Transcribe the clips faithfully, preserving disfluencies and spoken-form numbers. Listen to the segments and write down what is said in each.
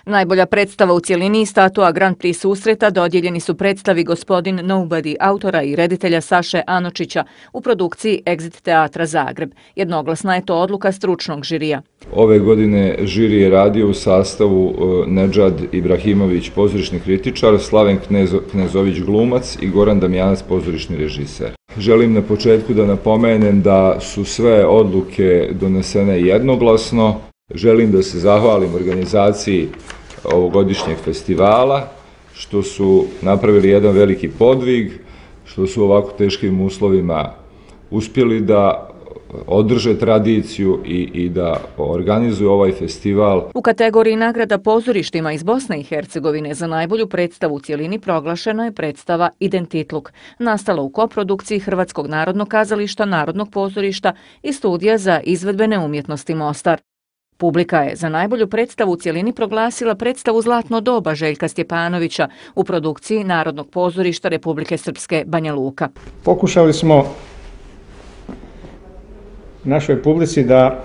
Najbolja predstava u cjelini i statua Grand Prix susreta dodijeljeni su predstavi Gospodin Nobody autora i reditelja Saše Anočića u produkciji Exit teatra Zagreb. Jednoglasna je to odluka stručnog žirija. Ove godine žiri je radio u sastavu Nedžad Ibrahimović, pozorišni kritičar, Slaven Knezović, glumac i Goran Damjanac, pozorišni režiser. Želim na početku da napomenem da su sve odluke donesene jednoglasno. Želim da se zahvalim organizaciji ovogodišnjeg festivala, što su napravili jedan veliki podvig, što su u ovako teškim uslovima uspjeli da održe tradiciju i, i da organizuju ovaj festival. U kategoriji nagrada pozorištima iz Bosne i Hercegovine za najbolju predstavu u cjelini proglašena je predstava Identitluk, nastala u koprodukciji Hrvatskog narodnog kazališta, Narodnog pozorišta i Studija za izvedbene umjetnosti Mostar. Publika je za najbolju predstavu u cjelini proglasila predstavu Zlatno doba Željka Stjepanovića u produkciji Narodnog pozorišta Republike Srpske Banja Luka. Pokušali smo našoj publici da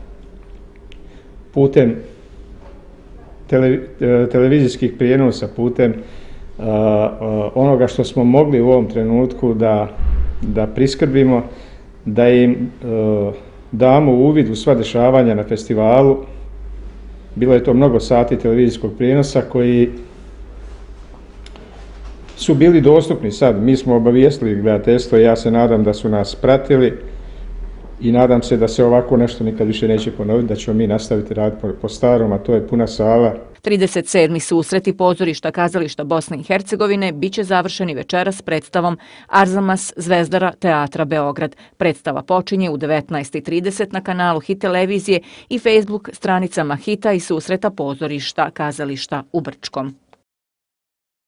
putem tele, televizijskih prijenosa, putem uh, uh, onoga što smo mogli u ovom trenutku da, da priskrbimo, da im uh, damo uvid u sva dešavanja na festivalu. Bilo je to mnogo sati televizijskog prijenosa koji su bili dostupni sad. Mi smo obavijestili gledateljstvo i ja se nadam da su nas pratili i nadam se da se ovako nešto nikad više neće ponoviti, da ćemo mi nastaviti raditi po, po starom, a to je puna sala. trideset sedmi susreti pozorišta kazališta Bosne i Hercegovine biće završeni večeras predstavom Arzamas Zvezdara teatra Beograd. Predstava počinje u devetnaest i trideset na kanalu Hit televizije i Facebook stranicama Hita i susreta pozorišta kazališta u Brčkom.